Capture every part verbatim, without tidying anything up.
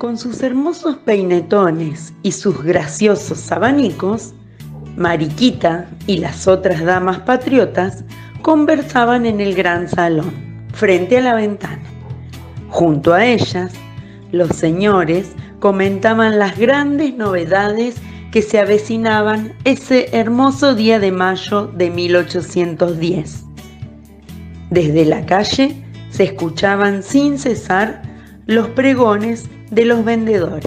Con sus hermosos peinetones y sus graciosos abanicos, Mariquita y las otras damas patriotas conversaban en el gran salón, frente a la ventana. Junto a ellas, los señores comentaban las grandes novedades que se avecinaban ese hermoso día de mayo de mil ochocientos diez. Desde la calle se escuchaban sin cesar los pregones de los vendedores.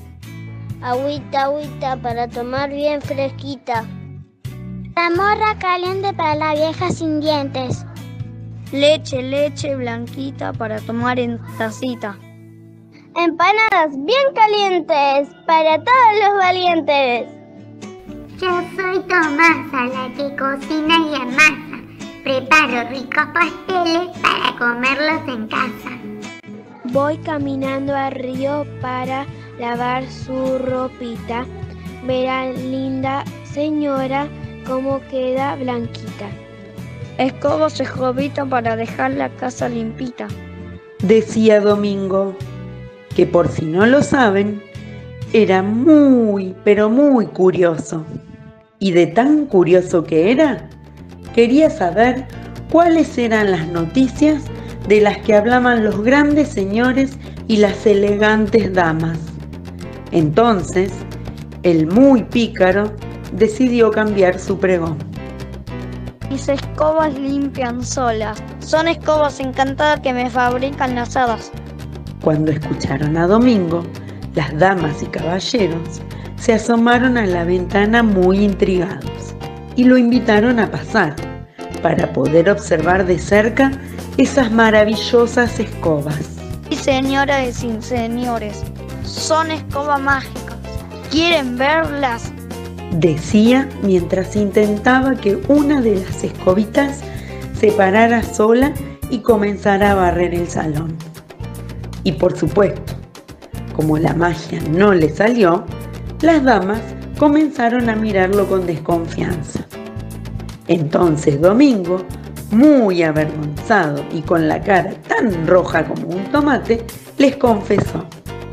Agüita, agüita para tomar bien fresquita. La morra caliente para la vieja sin dientes. Leche, leche blanquita para tomar en tacita. Empanadas bien calientes para todos los valientes. Yo soy Tomasa, la que cocina y amasa. Preparo ricos pasteles para comerlos en casa. Voy caminando al río para lavar su ropita. Verá, linda señora, cómo queda blanquita. Escobos escobita para dejar la casa limpita. Decía Domingo, que por si no lo saben, era muy, pero muy curioso. Y de tan curioso que era, quería saber cuáles eran las noticias de las que hablaban los grandes señores y las elegantes damas. Entonces, el muy pícaro decidió cambiar su pregón. Mis escobas limpian solas, son escobas encantadas que me fabrican las hadas. Cuando escucharon a Domingo, las damas y caballeros se asomaron a la ventana muy intrigados y lo invitaron a pasar para poder observar de cerca esas maravillosas escobas. Sí, señoras y señores, son escobas mágicas. ¿Quieren verlas? Decía mientras intentaba que una de las escobitas se parara sola y comenzara a barrer el salón. Y por supuesto, como la magia no le salió, las damas comenzaron a mirarlo con desconfianza. Entonces Domingo, muy avergonzado y con la cara tan roja como un tomate, les confesó: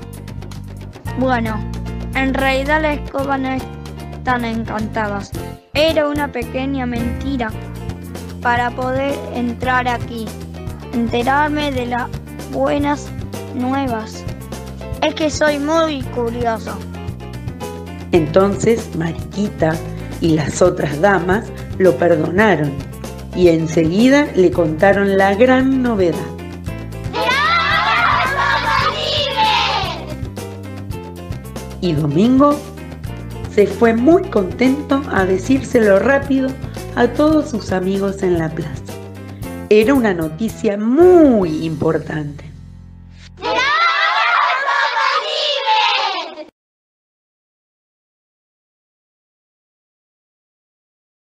Bueno, en realidad las escobas no están encantadas. Era una pequeña mentira para poder entrar aquí, enterarme de las buenas nuevas. Es que soy muy curioso. Entonces Mariquita y las otras damas lo perdonaron y enseguida le contaron la gran novedad. Y Domingo se fue muy contento a decírselo rápido a todos sus amigos en la plaza. Era una noticia muy importante.